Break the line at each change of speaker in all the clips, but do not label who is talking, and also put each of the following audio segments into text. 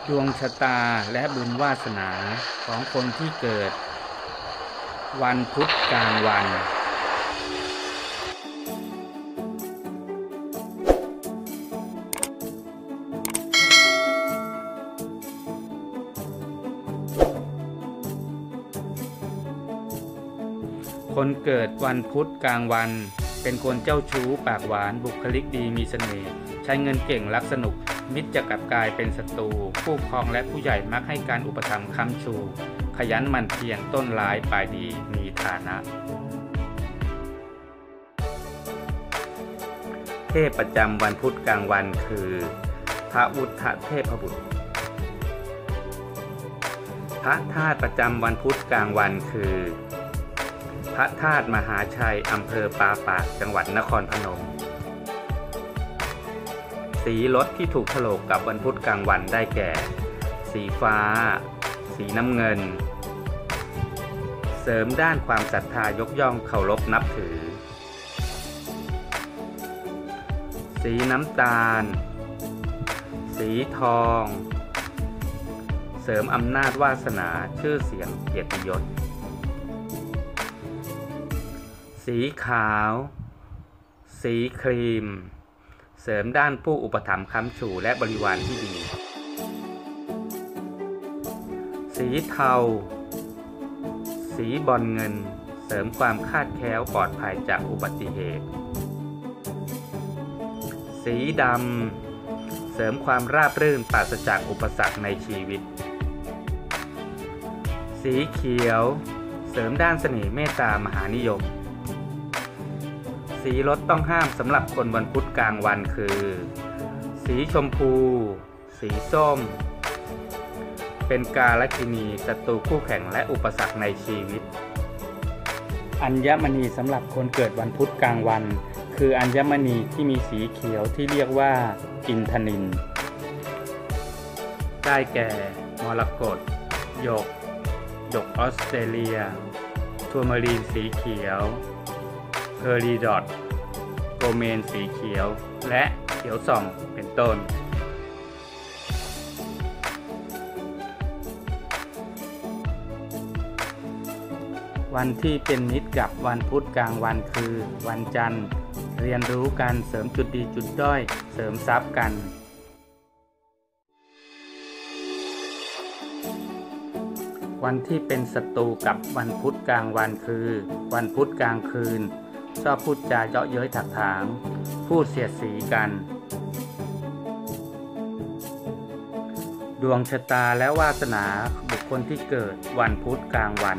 ดวงชะตาและบุญวาสนาของคนที่เกิดวันพุธกลางวัน คนเกิดวันพุธกลางวันเป็นคนเจ้าชู้ปากหวานบุคลิกดีมีเสน่ห์ใช้เงินเก่งรักสนุกมิตรจะกลับกลายเป็นศัตรูผู้ครองและผู้ใหญ่มักให้การอุปถัมภ์ค้ำชูขยันหมั่นเพียรต้นร้ายปลายดีมีฐานะ เทพประจำวันพุธกลางวันคือพระวุฒเทพบุตรพระธาตุประจำวันพุธกลางวันคือพระธาตุมหาชัยอำเภอปาปากจังหวัดนครพนมสีรถที่ถูกโฉลกกับวันพุธกลางวันได้แก่ สีฟ้าสีน้ำเงินเสริมด้านความศรัทธายกย่องเคารพนับถือสีน้ำตาลสีทองเสริมอำนาจวาสนาชื่อเสียงเกียรติยศสีขาวสีครีมเสริมด้านผู้อุปถัมภ์ค้ำชูและบริวารที่ดีสีเทาสีบอลเงินเสริมความคาดแคล้วปลอดภัยจากอุบัติเหตุสีดำเสริมความราบรื่นปราศจากอุปสรรคในชีวิตสีเขียวเสริมด้านเสน่ห์เมตตามหานิยมสีรถต้องห้ามสำหรับคนวันพุธกลางวันคือสีชมพูสีส้มเป็นกาลกิณีศัตรูคู่แข่งและอุปสรรคในชีวิตอัญมณีสำหรับคนเกิดวันพุธกลางวันคืออัญมณีที่มีสีเขียวที่เรียกว่าอินทนิลได้แก่มรกตหยกออสเตรเลียทัวร์มารีนสีเขียวเพอรีดอทโกเมนสีเขียวและเขียวส่องเป็นต้นวันที่เป็นมิตรกับวันพุธกลางวันคือวันจันทร์เรียนรู้กันเสริมจุดดีจุดด้อยเสริมทรัพย์กันวันที่เป็นศัตรูกับวันพุธกลางวันคือวันพุธกลางคืนชอบพูดจาเยาะเย้ยถักถางพูดเสียดสีกันดวงชะตาและวาสนาบุคคลที่เกิดวันพุธกลางวัน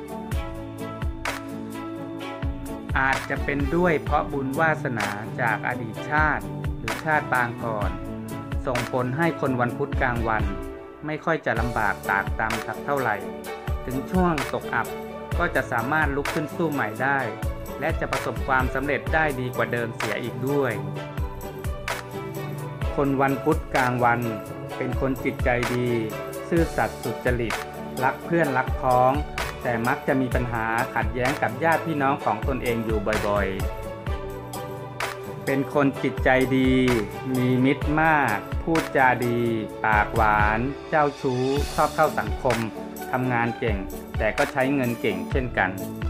อาจจะเป็นด้วยเพราะบุญวาสนาจากอดีตชาติหรือชาติปางก่อนส่งผลให้คนวันพุธกลางวันไม่ค่อยจะลำบากตากตำสักเท่าไหร่ถึงช่วงตกอับก็จะสามารถลุกขึ้นสู้ใหม่ได้และจะประสบความสำเร็จได้ดีกว่าเดิมเสียอีกด้วยคนวันพุธกลางวันเป็นคนจิตใจดีซื่อสัตย์สุจริตรักเพื่อนรักพ้องแต่มักจะมีปัญหาขัดแย้งกับญาติพี่น้องของตนเองอยู่บ่อยๆเป็นคนจิตใจดีมีมิตรมากพูดจาดีปากหวานเจ้าชู้ชอบเข้าสังคมทำงานเก่งแต่ก็ใช้เงินเก่งเช่นกัน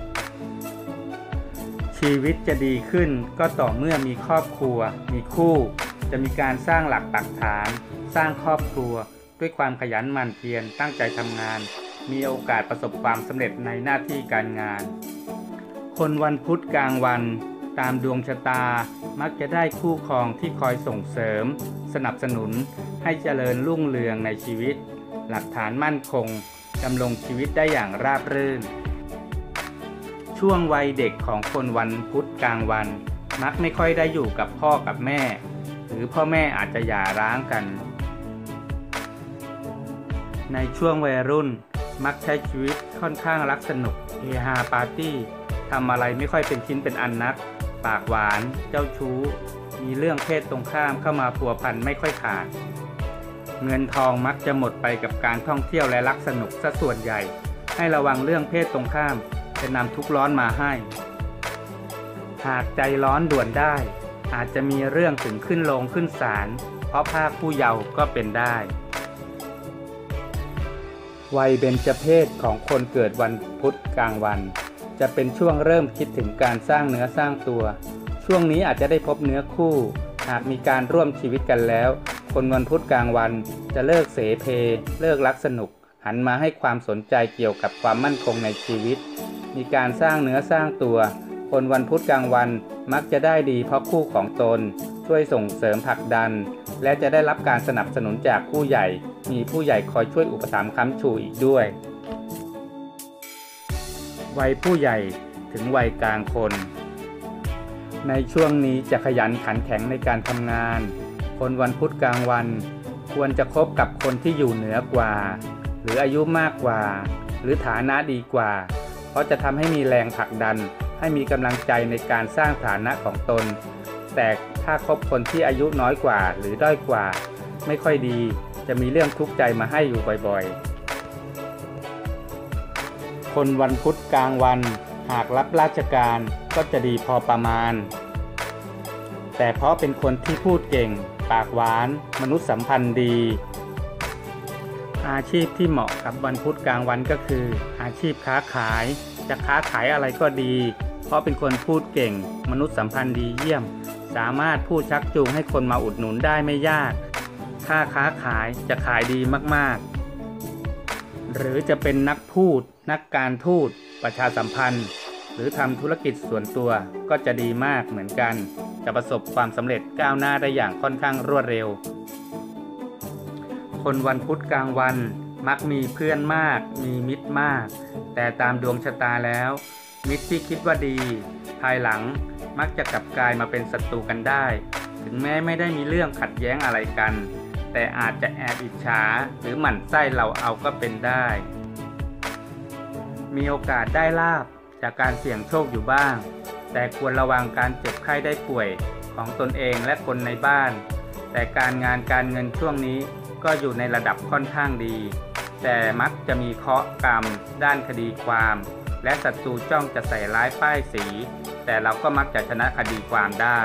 ชีวิตจะดีขึ้นก็ต่อเมื่อมีครอบครัวมีคู่จะมีการสร้างหลักปักฐานสร้างครอบครัวด้วยความขยันหมั่นเพียรตั้งใจทำงานมีโอกาสประสบความสำเร็จในหน้าที่การงานคนวันพุธกลางวันตามดวงชะตามักจะได้คู่ครองที่คอยส่งเสริมสนับสนุนให้เจริญรุ่งเรืองในชีวิตหลักฐานมั่นคงดำรงชีวิตได้อย่างราบรื่นช่วงวัยเด็กของคนวันพุธกลางวันมักไม่ค่อยได้อยู่กับพ่อกับแม่หรือพ่อแม่อาจจะหย่าร้างกันในช่วงวัยรุ่นมักใช้ชีวิตค่อนข้างรักสนุกเฮฮาปาร์ตี้ทำอะไรไม่ค่อยเป็นชิ้นเป็นอันนักปากหวานเจ้าชู้มีเรื่องเพศตรงข้ามเข้ามาพัวพันไม่ค่อยขาดเงินทองมักจะหมดไปกับการท่องเที่ยวและรักสนุกซะส่วนใหญ่ให้ระวังเรื่องเพศตรงข้ามจะนำทุกข์ร้อนมาให้หากใจร้อนด่วนได้อาจจะมีเรื่องถึงขึ้นโรงขึ้นศาลเพราะภาคผู้เยาว์ก็เป็นได้วัยเบญจเพสของคนเกิดวันพุธกลางวันจะเป็นช่วงเริ่มคิดถึงการสร้างเนื้อสร้างตัวช่วงนี้อาจจะได้พบเนื้อคู่หากมีการร่วมชีวิตกันแล้วคนวันพุธกลางวันจะเลิกเสเพเลิกรักสนุกหันมาให้ความสนใจเกี่ยวกับความมั่นคงในชีวิตมีการสร้างเนื้อสร้างตัวคนวันพุธกลางวันมักจะได้ดีเพราะคู่ของตนช่วยส่งเสริมผลักดันและจะได้รับการสนับสนุนจากผู้ใหญ่มีผู้ใหญ่คอยช่วยอุปถัมภ์ค้ำชูอีกด้วยวัยผู้ใหญ่ถึงวัยกลางคนในช่วงนี้จะขยันขันแข็งในการทำงานคนวันพุธกลางวันควรจะคบกับคนที่อยู่เหนือกว่าหรืออายุมากกว่าหรือฐานะดีกว่าเพราะจะทำให้มีแรงผลักดันให้มีกำลังใจในการสร้างฐานะของตนแต่ถ้าคบคนที่อายุน้อยกว่าหรือด้อยกว่าไม่ค่อยดีจะมีเรื่องทุกข์ใจมาให้อยู่บ่อยๆคนวันพุธกลางวันหากรับราชการก็จะดีพอประมาณแต่เพราะเป็นคนที่พูดเก่งปากหวานมนุษยสัมพันธ์ดีอาชีพที่เหมาะกับวันพุธกลางวันก็คืออาชีพค้าขายจะค้าขายอะไรก็ดีเพราะเป็นคนพูดเก่งมนุษยสัมพันธ์ดีเยี่ยมสามารถพูดชักจูงให้คนมาอุดหนุนได้ไม่ยากถ้าค้าขายจะขายดีมากๆหรือจะเป็นนักพูดนักการทูตประชาสัมพันธ์หรือทำธุรกิจส่วนตัวก็จะดีมากเหมือนกันจะประสบความสำเร็จก้าวหน้าได้อย่างค่อนข้างรวดเร็วคนวันพุธกลางวันมักมีเพื่อนมากมีมิตรมากแต่ตามดวงชะตาแล้วมิตรที่คิดว่าดีภายหลังมักจะกลับกลายมาเป็นศัตรูกันได้ถึงแม้ไม่ได้มีเรื่องขัดแย้งอะไรกันแต่อาจจะแอบอิจฉาหรือหมั่นไส้เราเอาก็เป็นได้มีโอกาสได้ลาภจากการเสี่ยงโชคอยู่บ้างแต่ควรระวังการเจ็บไข้ได้ป่วยของตนเองและคนในบ้านแต่การงานการเงินช่วงนี้ก็อยู่ในระดับค่อนข้างดีแต่มักจะมีเคราะห์กรรมด้านคดีความและศัตรูจ้องจะใส่ร้ายป้ายสีแต่เราก็มักจะชนะคดีความได้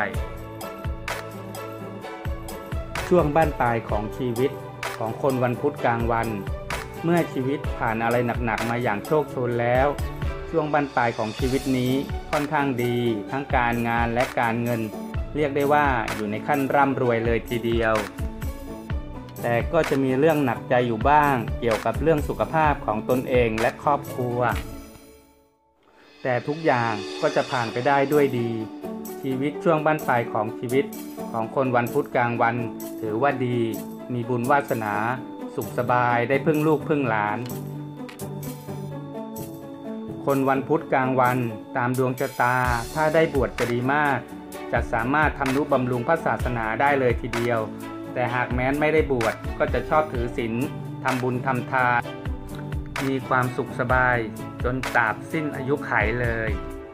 ช่วงบั้นปลายของชีวิตของคนวันพุธกลางวันเมื่อชีวิตผ่านอะไรหนักๆมาอย่างโชคโชนแล้วช่วงบั้นปลายของชีวิตนี้ค่อนข้างดีทั้งการงานและการเงินเรียกได้ว่าอยู่ในขั้นร่ำรวยเลยทีเดียวแต่ก็จะมีเรื่องหนักใจอยู่บ้างเกี่ยวกับเรื่องสุขภาพของตนเองและครอบครัวแต่ทุกอย่างก็จะผ่านไปได้ด้วยดีชีวิตช่วงบั้นปลายของชีวิตของคนวันพุธกลางวันถือว่าดีมีบุญวาสนาสุขสบายได้พึ่งลูกพึ่งหลานคนวันพุธกลางวันตามดวงชะตาถ้าได้บวชจะดีมากจะสามารถทำนุบำรุงพระศาสนาได้เลยทีเดียวแต่หากแม้นไม่ได้บวชก็จะชอบถือศีลทำบุญทำทานมีความสุขสบายจนตราบสิ้นอายุขัยเลย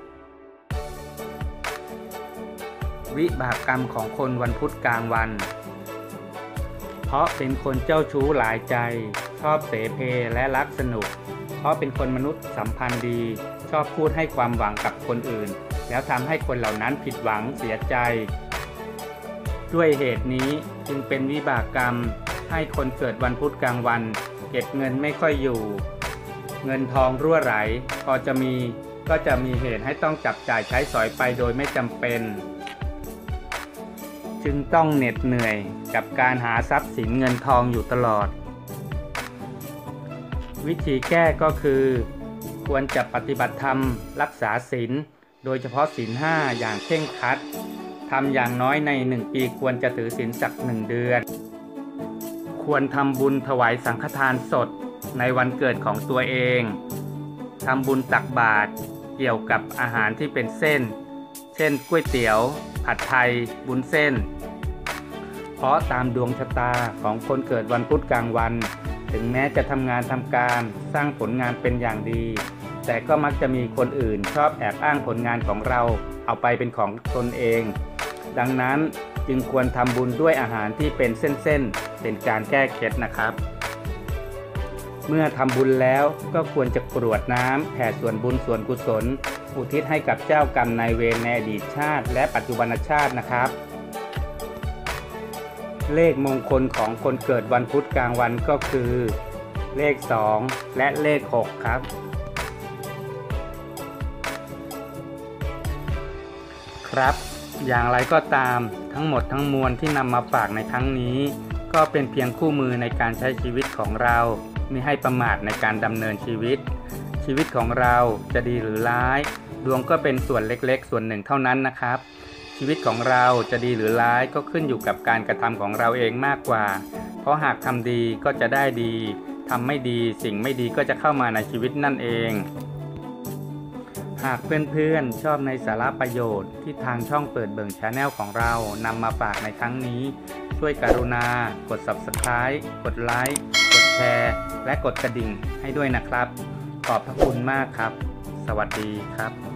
วิบากกรรมของคนวันพุธกลางวันเพราะเป็นคนเจ้าชู้หลายใจชอบเสเพและรักสนุกเพราะเป็นคนมนุษย์สัมพันธ์ดีชอบพูดให้ความหวังกับคนอื่นแล้วทำให้คนเหล่านั้นผิดหวังเสียใจด้วยเหตุนี้จึงเป็นวิบากกรรมให้คนเกิดวันพุธกลางวันเก็บเงินไม่ค่อยอยู่เงินทองรั่วไหลพอจะมีก็จะมีเหตุให้ต้องจับจ่ายใช้สอยไปโดยไม่จำเป็นจึงต้องเหน็ดเหนื่อยกับการหาทรัพย์สินเงินทองอยู่ตลอดวิธีแก้ก็คือควรจะปฏิบัติธรรมรักษาศีลโดยเฉพาะศีล 5อย่างเคร่งครัดทำอย่างน้อยใน1 ปีควรจะถือศีลสัก1 เดือนควรทำบุญถวายสังฆทานสดในวันเกิดของตัวเองทำบุญตักบาตรเกี่ยวกับอาหารที่เป็นเส้นเช่นก๋วยเตี๋ยวผัดไทยบุญเส้นเพราะตามดวงชะตาของคนเกิดวันพุธกลางวันถึงแม้จะทำงานทำการสร้างผลงานเป็นอย่างดีแต่ก็มักจะมีคนอื่นชอบแอบอ้างผลงานของเราเอาไปเป็นของตนเองดังนั้นจึงควรทำบุญด้วยอาหารที่เป็นเส้นๆเป็นการแก้เคล็ดนะครับเมื่อทำบุญแล้วก็ควรจะกรวดน้ำแผ่ส่วนบุญส่วนกุศลอุทิศให้กับเจ้ากรรมนายเวรในอดีตชาติและปัจจุบันชาตินะครับเลขมงคลของคนเกิดวันพุธกลางวันก็คือเลข2และเลข6ครับครับอย่างไรก็ตามทั้งหมดทั้งมวลที่นำมาฝากในครั้งนี้ก็เป็นเพียงคู่มือในการใช้ชีวิตของเรามิให้ประมาทในการดำเนินชีวิตของเราจะดีหรือร้ายดวงก็เป็นส่วนเล็กๆส่วนหนึ่งเท่านั้นนะครับชีวิตของเราจะดีหรือร้ายก็ขึ้นอยู่กับการกระทำของเราเองมากกว่าเพราะหากทำดีก็จะได้ดีทำไม่ดีสิ่งไม่ดีก็จะเข้ามาในชีวิตนั่นเองหากเพื่อนๆชอบในสาระประโยชน์ที่ทางช่องเปิดเบิ่ง Channel ของเรานำมาฝากในครั้งนี้ช่วยกรุณากด Subscribe กดไลค์กดแชร์และกดกระดิ่งให้ด้วยนะครับขอบพระคุณมากครับสวัสดีครับ